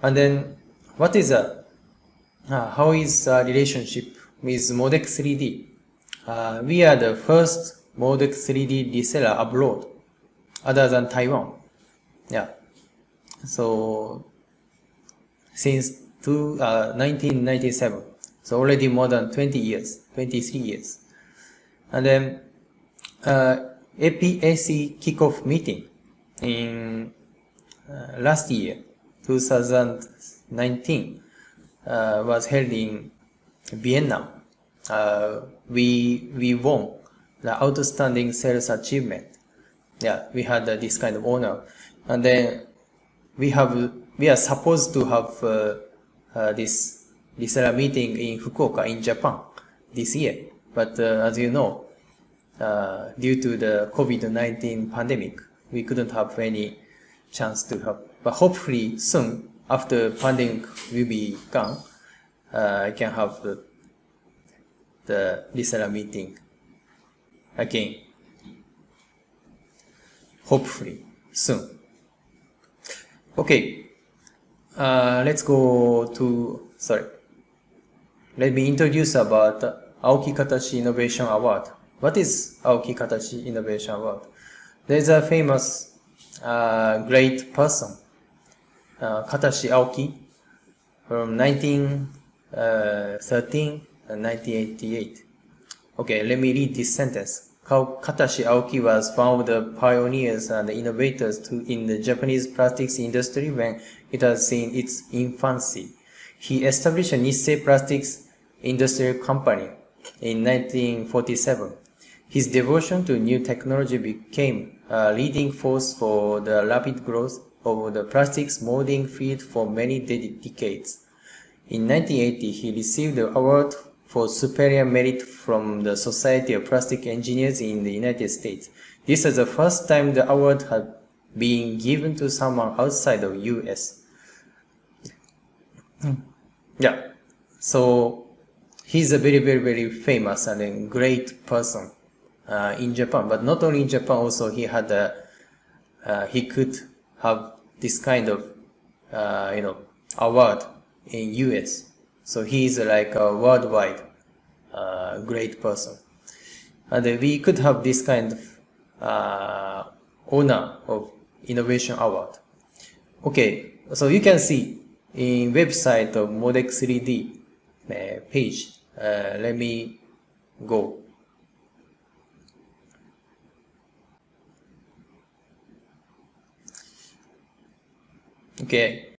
And then what is how is relationship with Modex 3D? We are the first Modex 3D reseller abroad, other than Taiwan. Yeah. So since 1997, so already more than 20 years, 23 years. And then APAC kickoff meeting in last year, 2019, was held in Vienna. We won the outstanding sales achievement. Yeah, we had this kind of honor, and then we are supposed to have this reseller meeting in Fukuoka in Japan this year, but as you know, due to the COVID-19 pandemic, we couldn't have any chance to have. But hopefully soon, after pandemic will be gone, I can have the reseller meeting again. Hopefully soon. Okay, let's go to, let me introduce about Aoki Katashi Innovation Award. What is Aoki Katashi Innovation Award? There's a famous great person, Katashi Aoki, from 1913 and 1988. Okay, let me read this sentence. Katashi Aoki was one of the pioneers and innovators in the Japanese plastics industry when it was in its infancy. He established a Nissei Plastics Industrial Company in 1947. His devotion to new technology became a leading force for the rapid growth of the plastics molding field for many decades. In 1980, he received the award for superior merit from the Society of Plastic Engineers in the United States. This is the first time the award had been given to someone outside of US. Yeah, so he's a very, very, very famous and a great person in Japan. But not only in Japan, also he had he could have this kind of award in US. So he is like a worldwide great person. And we could have this kind of honor of innovation award. Okay, so you can see in website of Modex 3D page. Let me go. Okay,